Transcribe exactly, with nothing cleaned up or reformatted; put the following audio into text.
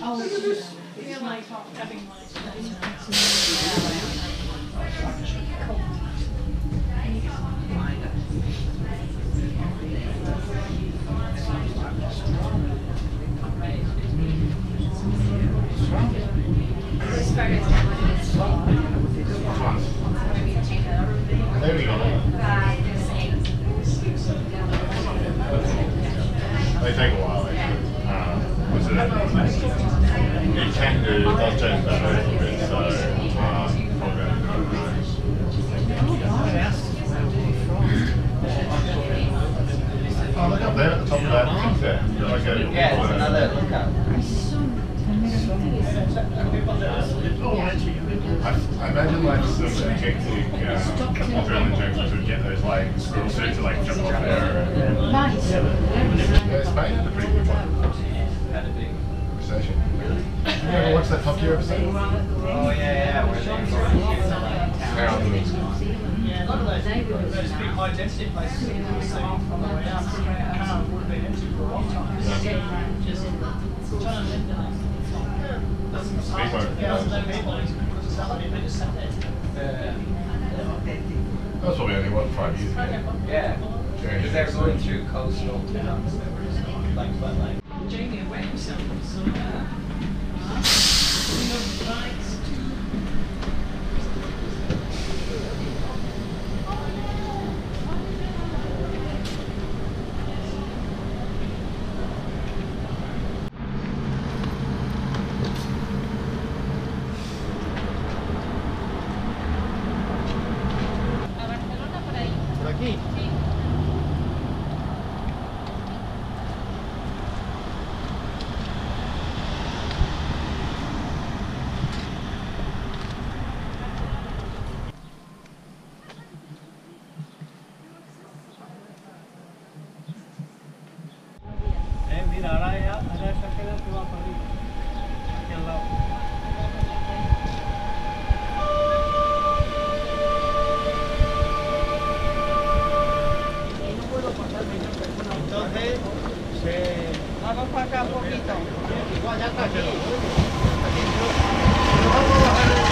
Oh, I feel like having my There we go. They take a while actually. Uh, was it? You can do, it does change that a little bit, so uh, oh, look up there at the top of that thing there. Like a, yeah, it's another lookout. I, I imagine like some hectic uh, adrenaline junkies would get those like squirrel suits to like jump off there. nice. Yeah, Spain had a pretty good one. Had a big Recession. You ever watch that Top Gear episode? Oh yeah, yeah, where they Where on the Yeah, a lot of those, those big high density places that you see on the way out, the car would have been empty for a long time. Yeah. Just trying to live there. Speedboat. Yeah, I was no people, because somebody they just sat there. Yeah. That was probably only what, five years ago. Yeah. Because they were going through coastal towns that were like flat like. Jamie away himself, so uh, rights. Por aquí. Eh, mira, ahora ya, ahora esa queda que va para arriba, aquí al lado. Entonces, se... Vamos para acá un poquito. Igual ya está aquí. Vamos a bajar el